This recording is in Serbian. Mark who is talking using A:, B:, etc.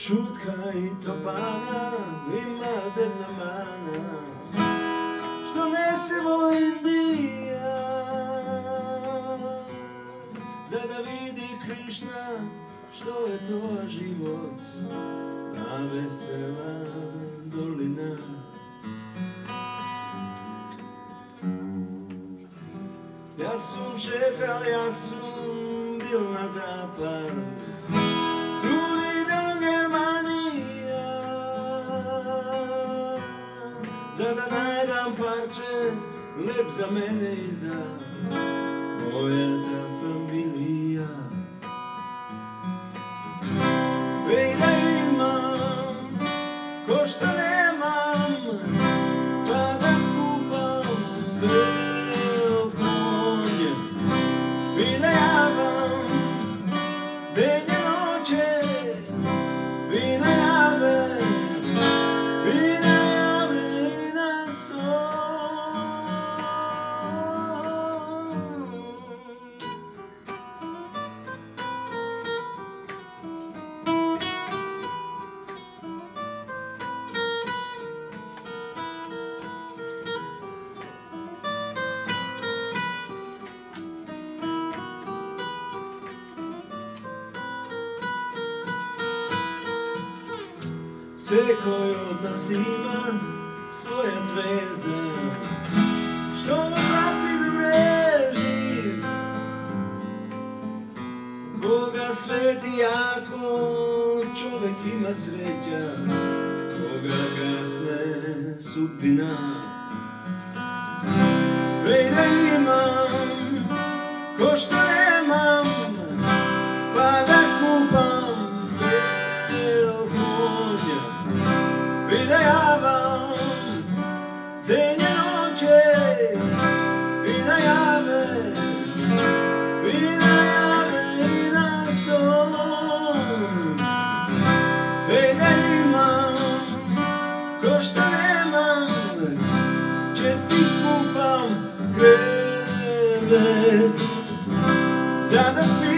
A: Šutka i topana ima jedna mana, što ne se Indija, za da vidi Krišna što je to život, ta vesela dolina. Ja sam šetal, ja sam bil na zapad, drugi dan Germanija, za da najdam parče lep za mene i za moja ta familija. Vej da imam ko što nemam, pa da kupam bel konje i da javam denje noće i da jave i na son. Sve koji od nas ima svoja zvezda, što mu prati da mreži, koga sveti jako čovek ima sreća, koga kasne sudbina. Vej da imam ko što nemam, pa da kupam bel konja i da javam denje noće i da jave i na son. Vej da imam ko što nemam, će ti kupam krevet za da spim.